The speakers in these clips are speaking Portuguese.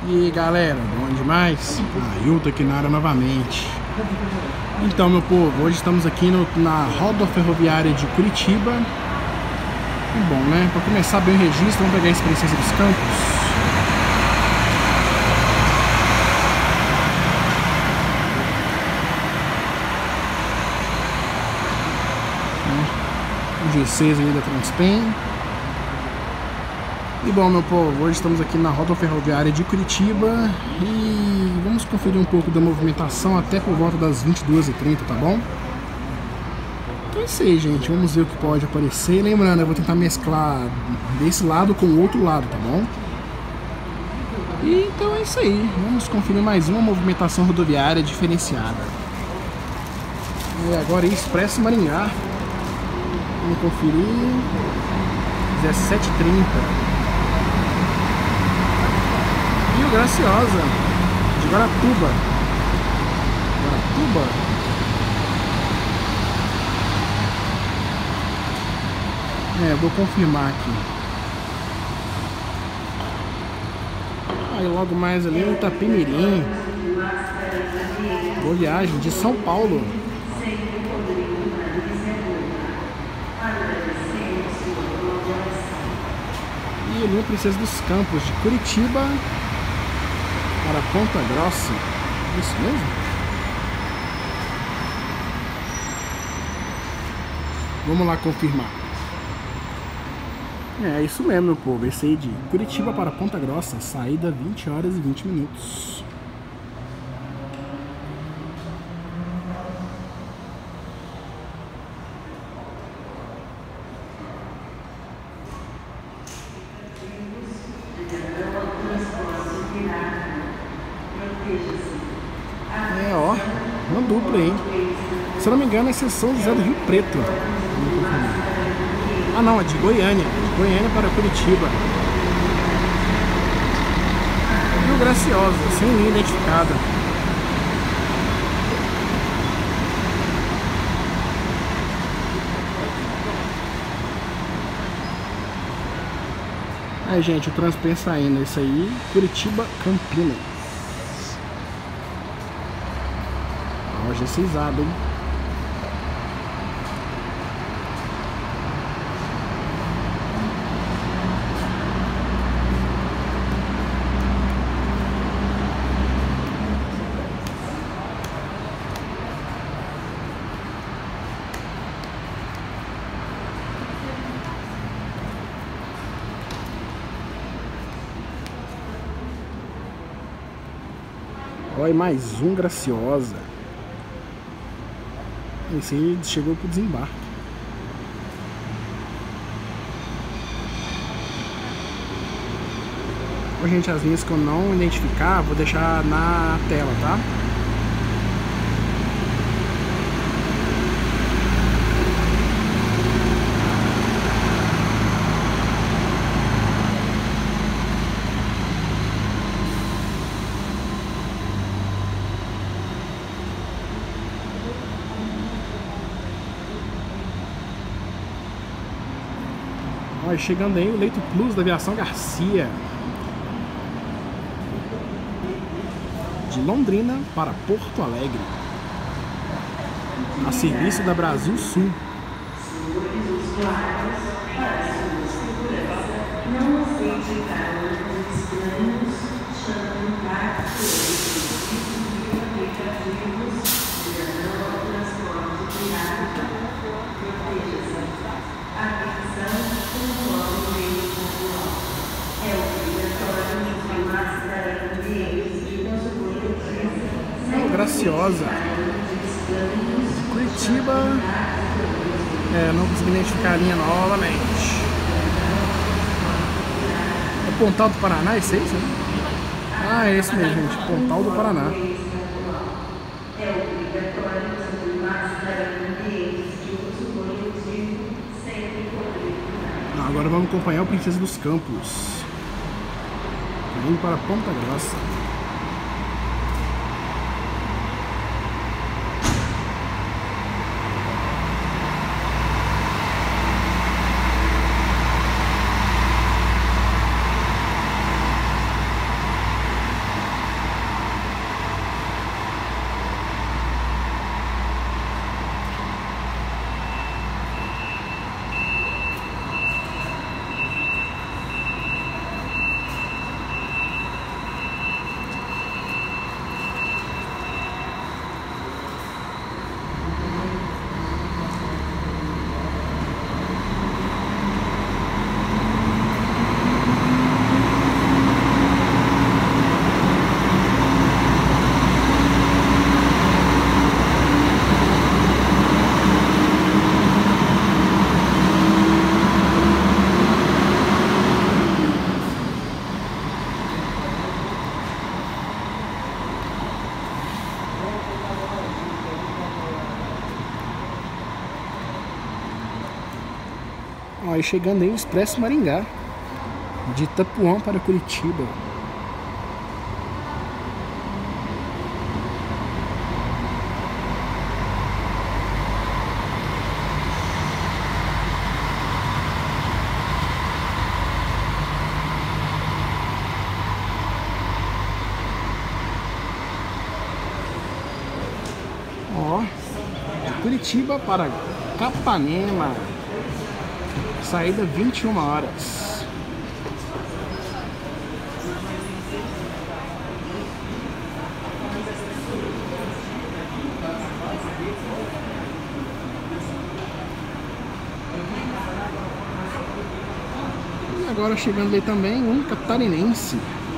E aí galera, bom demais? Ailton aqui na área novamente. Então meu povo, hoje estamos aqui na rodoferroviária de Curitiba. E bom, né? Para começar bem o registro, vamos pegar a experiência dos campos. O G6 aí da Transpen. E bom meu povo, hoje estamos aqui na rodoferroviária de Curitiba e vamos conferir um pouco da movimentação até por volta das 22h30, tá bom? Então é isso aí, gente, vamos ver o que pode aparecer. Lembrando, eu vou tentar mesclar desse lado com o outro lado, tá bom? E então é isso aí, vamos conferir mais uma movimentação rodoviária diferenciada. E agora é Expresso Maringá. Vamos conferir 17h30. Rio Graciosa de Guaratuba. Vou confirmar aqui. Aí logo mais ali o Itapemirim. Boa viagem de São Paulo. E ali o Princesa dos Campos de Curitiba para Ponta Grossa. Isso mesmo? Vamos lá confirmar. É isso mesmo, meu povo. Esse aí de Curitiba para Ponta Grossa, saída 20h20. Ó, uma dupla aí. Se eu não me engano é São José do Rio Preto. Ah não, é de Goiânia. De Goiânia para Curitiba. Rio Graciosa, sem linha identificada. Aí gente, o Transpen saindo. Isso aí, Curitiba, Campinas. Hoje é cisado, hein? Olha, mais um Graciosa. Esse aí chegou pro desembarque. Ó, gente, as linhas que eu não identificar, vou deixar na tela, tá? Olha, chegando aí o Leito Plus da Aviação Garcia. De Londrina para Porto Alegre. A serviço da Brasil Sul. Graciosa de Curitiba. Não consegui identificar a linha novamente. É Pontal do Paraná, esse aí? Ah, é esse mesmo, gente. Pontal do Paraná. Agora vamos acompanhar o Princesa dos Campos. Indo para Ponta Grossa. Ó, e chegando aí o Expresso Maringá, de Itapuã para Curitiba. Ó, de Curitiba para Capanema, saída 21 horas. E agora chegando aí também um catarinense.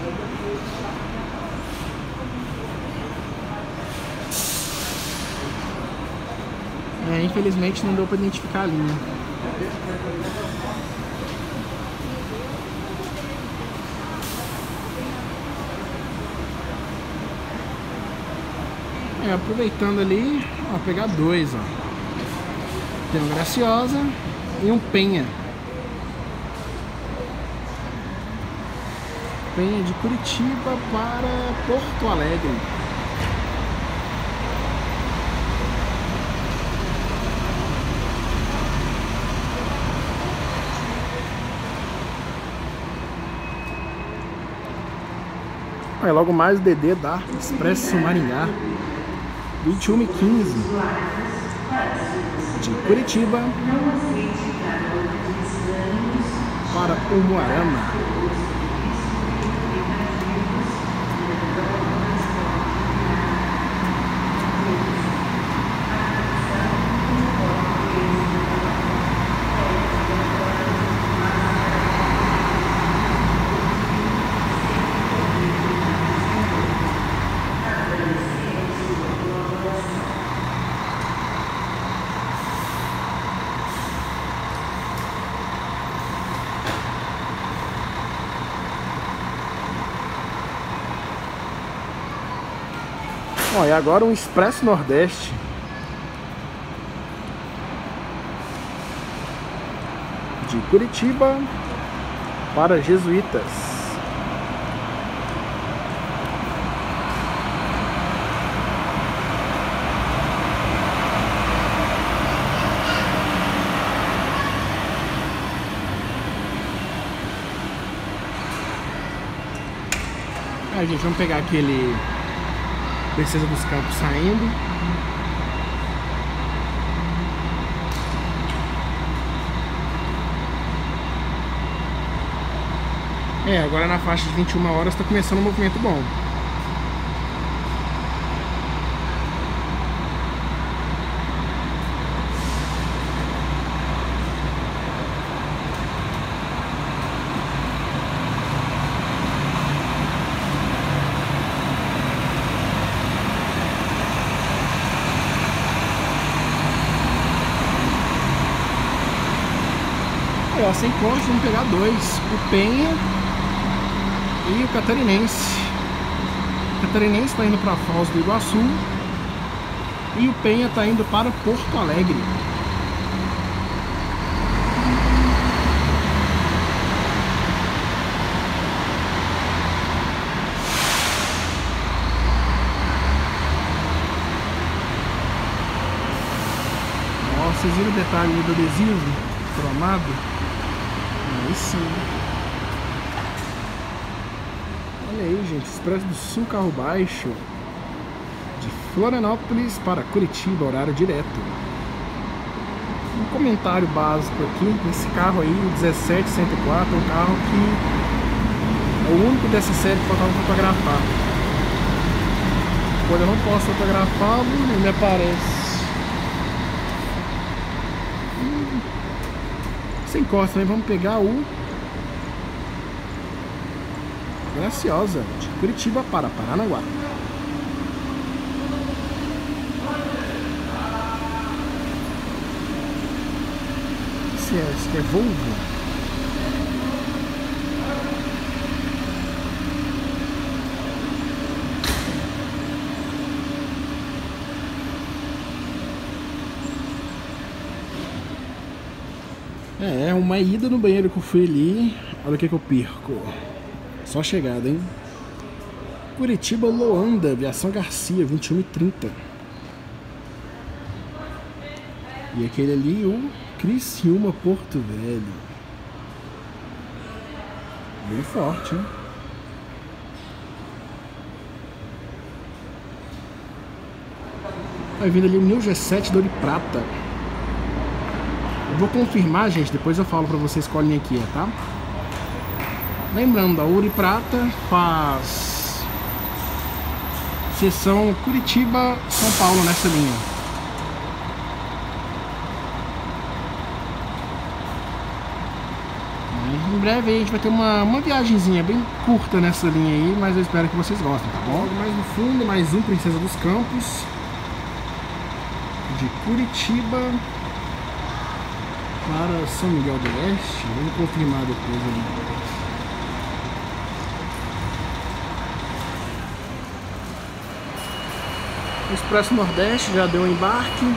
Infelizmente não deu para identificar a linha. Aproveitando ali, ó, pegar dois, ó. Tem um Graciosa e um Penha. Penha de Curitiba para Porto Alegre. Aí logo mais o DD da Expresso Maringá, 21h15, de Curitiba para Umuarama. Ó, e agora um Expresso Nordeste, de Curitiba para Jesuítas. Aí, gente, vamos pegar aquele Princesa dos Campos saindo. Agora na faixa de 21 horas está começando um movimento bom. Sem corte, vamos pegar dois, o Penha e o Catarinense. O Catarinense está indo para Foz do Iguaçu e o Penha está indo para Porto Alegre. Ó, vocês viram o detalhe do adesivo cromado? Aí sim. Olha aí, gente, Expresso do Sul Carro Baixo, de Florianópolis para Curitiba, horário direto. Um comentário básico aqui, esse carro aí, o 1764, é um carro que é o único dessa série que faltava fotografar. Quando eu não posso fotografá-lo, ele me aparece. Sem corte também, vamos pegar o Graciosa, de Curitiba para Paranaguá. Esse é Volvo. É, uma ida no banheiro que eu fui ali. Olha o que eu perco. Só chegada, hein? Curitiba, Loanda, Aviação Garcia, 21h30. E aquele ali, o Criciúma, Porto Velho. Bem forte, hein? Vai vindo ali o New G7 do Ouro e Prata. Eu vou confirmar, gente, depois eu falo pra vocês qual linha que é, tá? Lembrando, a Ouro e Prata faz seção Curitiba, São Paulo nessa linha. Em breve a gente vai ter uma viagenzinha bem curta nessa linha aí, mas eu espero que vocês gostem, tá bom? Mais no fundo, mais um Princesa dos Campos de Curitiba para São Miguel do Oeste. Vamos confirmar depois ali. O Expresso Nordeste já deu um embarque.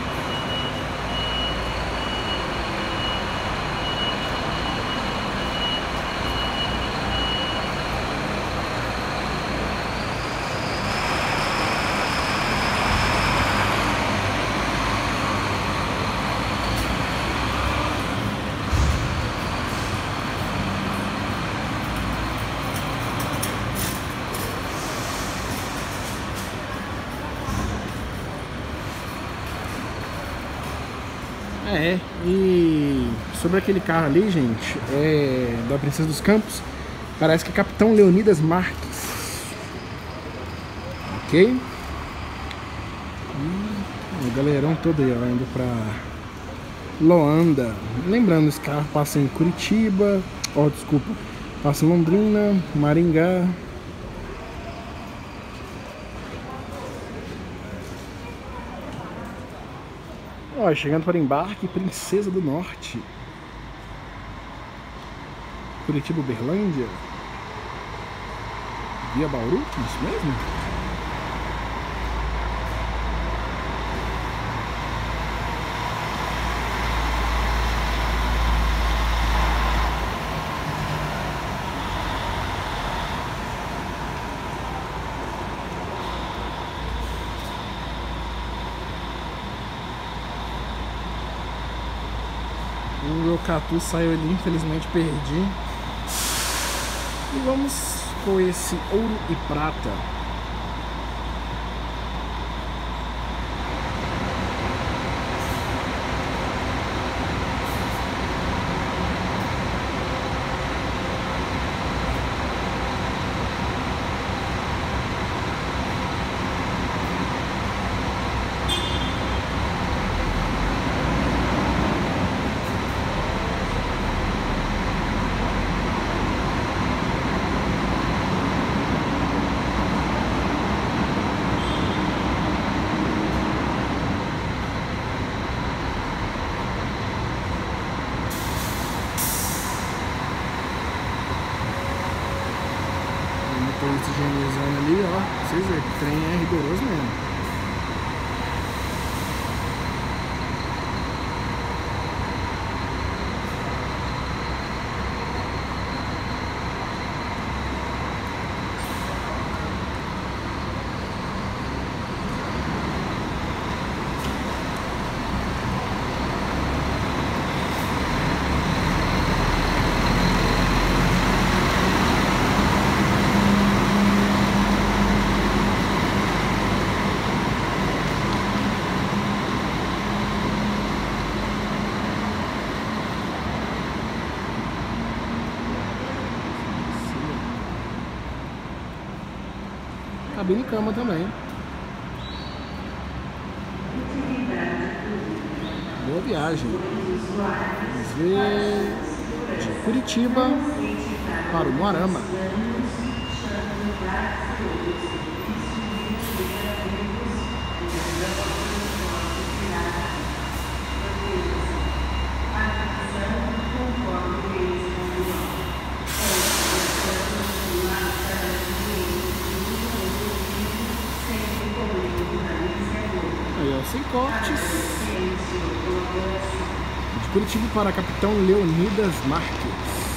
E sobre aquele carro ali, gente, da Princesa dos Campos, parece que é Capitão Leonidas Marques. Ok? E o galerão todo aí, ó, indo pra Loanda. Lembrando, esse carro passa em Curitiba, desculpa, passa em Londrina, Maringá. Ó, chegando para embarque, Princesa do Norte, Curitiba, Uberlândia, via Bauru, isso mesmo? O meu Catu saiu ali, infelizmente perdi. E vamos com esse Ouro e Prata. Esse higienizando ali, ó, vocês verem que o trem é rigoroso mesmo. Cabine e cama também. Boa viagem. Vamos ver de Curitiba para o Moarama. Aí, ó, sem cortes. Curitiba para Capitão Leonidas Marques.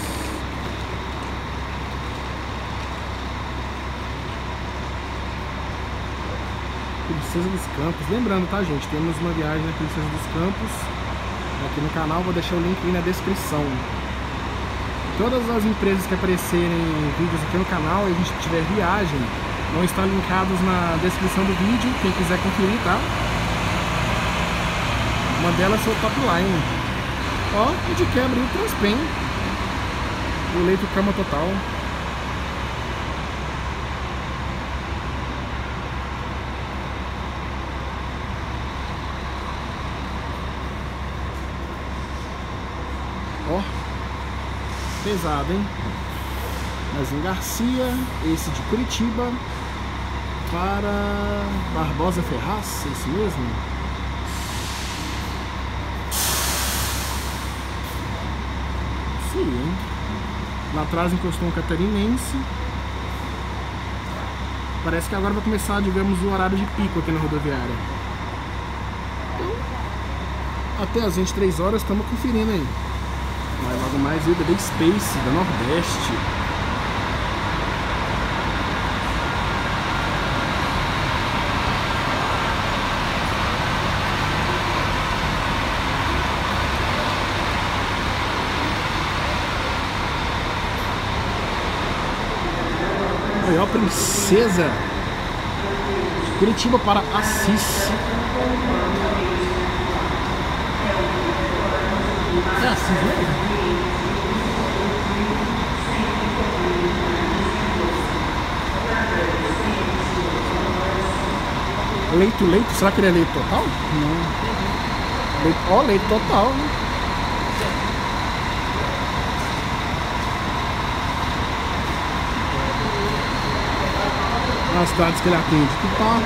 Princesa dos Campos. Lembrando, tá, gente? Temos uma viagem na Princesa dos Campos aqui no canal. Vou deixar o link aí na descrição. Todas as empresas que aparecerem em vídeos aqui no canal e a gente tiver viagem vão estar linkados na descrição do vídeo. Quem quiser conferir, tá? Uma delas é o Top Line. Ó, e de quebra o Transpen. O leito cama total. Ó, pesado, hein? Mas em Garcia, esse de Curitiba para Barbosa Ferraz, é isso mesmo? Sim, hein? Lá atrás encostou um catarinense. Parece que agora vai começar, digamos, o horário de pico aqui na rodoviária. Então, até as 23 horas estamos conferindo aí. Vai logo mais o BB Space da Nordeste. Maior Princesa de Curitiba para Assis. É Assis mesmo? Leito, será que ele é leito total? Não. Leito, ó, leito total, né? As cidades que ele atende, que tá.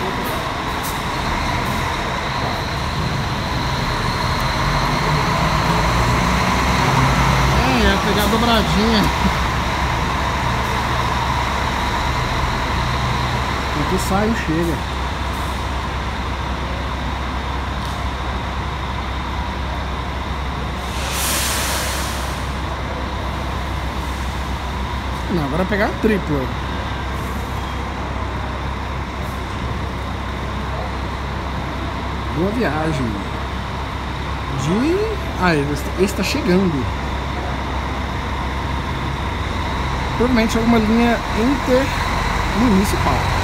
Ia pegar a dobradinha. Aqui sai e chega. Não, agora pegar a tripla. Boa viagem. Esse está chegando. Provavelmente alguma linha intermunicipal.